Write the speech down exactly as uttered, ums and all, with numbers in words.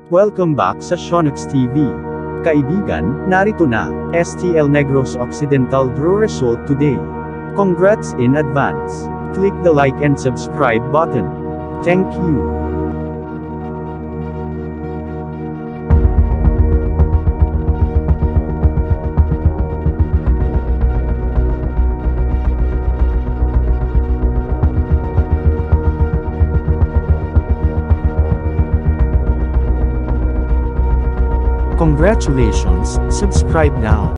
Welcome back sa Shonix T V. Kaibigan, narito na, S T L Negros Occidental draw result today. Congrats in advance. Click the like and subscribe button. Thank you. Congratulations, subscribe now.